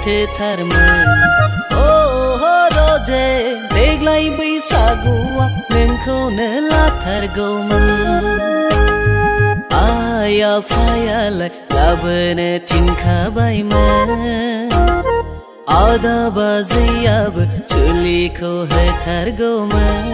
थेथारमोन रोजे देग्लाय बैसागुआव नोंखौनो लाथारगौमोन आइ आफायालाय लाबोनो थिनखाबायमोन आदा बाजैयाबो जुलिखौ होथारगौमोन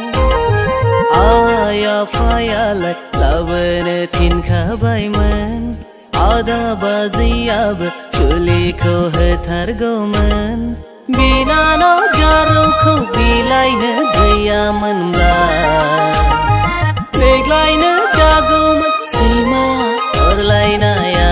आइ आफायालाय लाबोनो थिनखाबायमोन आदा बाजैयाबो जुलिखौ होथारगौमोन बिनानाव जारौखौ बिलाइनो गैयामोनब्ला देग्लायनो जागौमोन सैमा अरलायनाया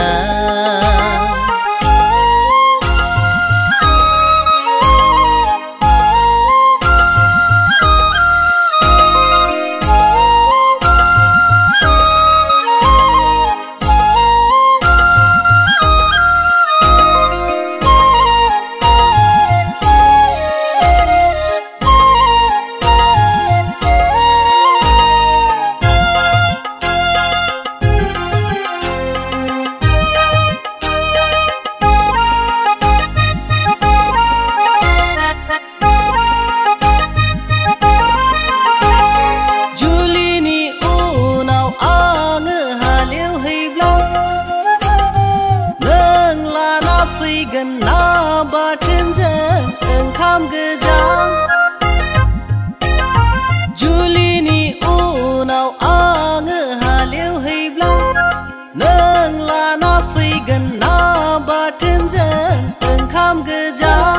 जुलिनि उनाव आङो हालेवहैब्ला नों लाना फैगोन ना बाथोनजों ओंखाम गोजां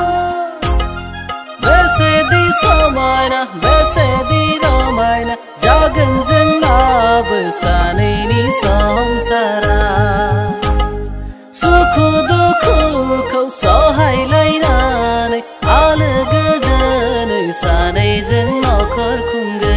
बेसेदि समायना बेसेदि रमायना जागोन जोंनाबो सानैनि संसारा सुखु दुखुखौ सहायलायनानै आलो गोजोनै सानैजों नखर खुंगोन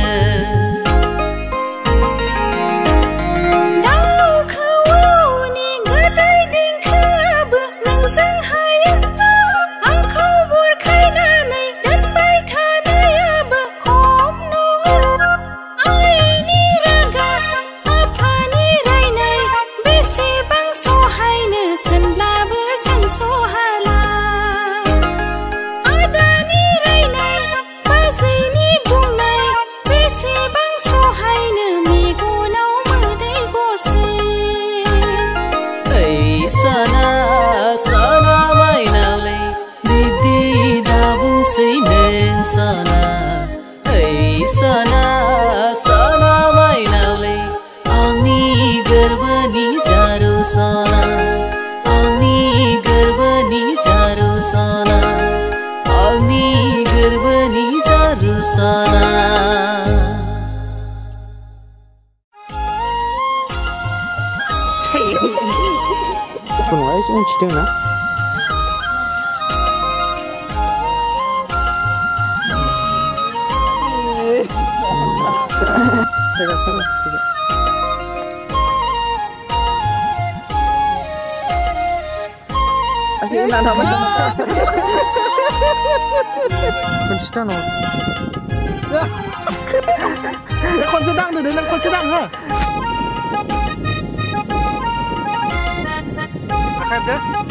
दाउ खौवौनि गोदै देंखोआबो नोंजों हायो आंखौ बुरखायनानै दोनबाय थानायाबो खम नङा आइनि रागा आफानि रायनाय बेसेबां सहायनो सानब्लाबो सानस'हाला आदानि रायनाय बाजैनि बुंनाय बेसेबां सहायनो मेगनाव मोदै गसै साना साना माइनावलै बिब्दि दाबुंसै नों साना साना साना माइनावलै आंनि गोरबोनि जारु साना आंनि गोरबोनि जारु साना आंनि गोरबोनि जारु साना Bunlar için uçtu na. Akhirnya nak apa? Kunci no. คนชื่อดังเดี๋ยวนั้นคนชื่อดังเหรอครับเด้อ